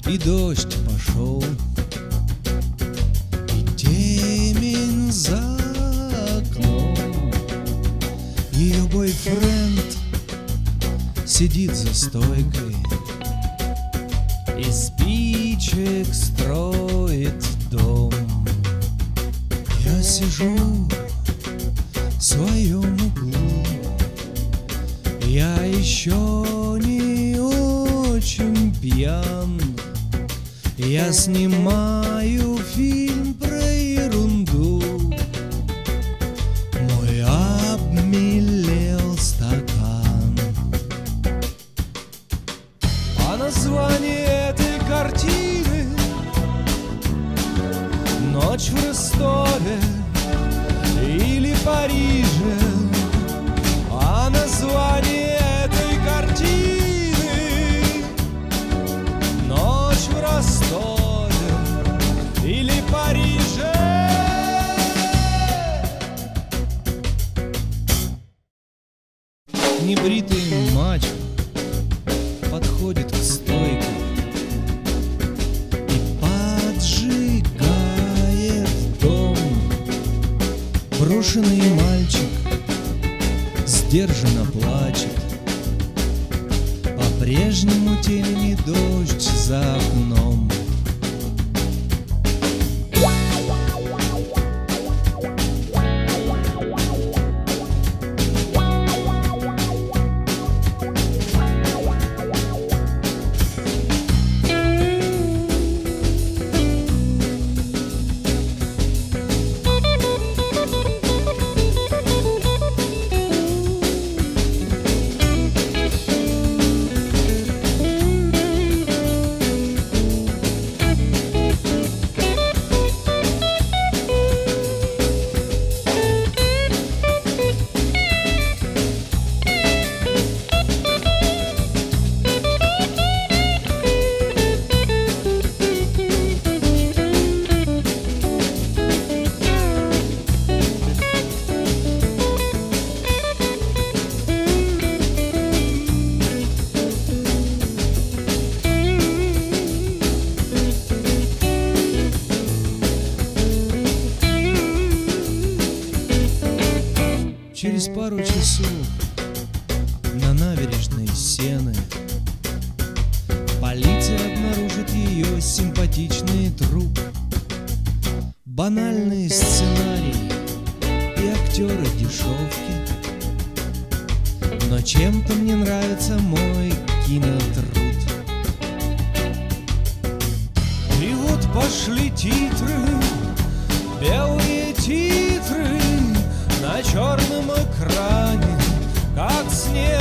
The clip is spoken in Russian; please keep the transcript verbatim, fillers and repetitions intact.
и дождь пошел, и темень за окном. Ее бойфренд сидит за стойкой, из спичек строит дом. Я сижу в своем углу, я еще не очень пьян. Я снимаю фильм про ерунду, мой обмелел стакан. А название этой картины «Ночь в Ростове» или Париже. А название этой картины «Ночь в Ростове» или Париже. Небритый мачо подходит к стойке и поджигает дом. Брошенный мальчик сдержанно плачет, по-прежнему тени дождь за окном. Через пару часов на набережной Сены полиция обнаружит ее симпатичный труп. Банальный сценарий и актеры дешевки, но чем-то мне нравится мой кинотруд. И вот пошли титры, белые титры на черном экране, как снег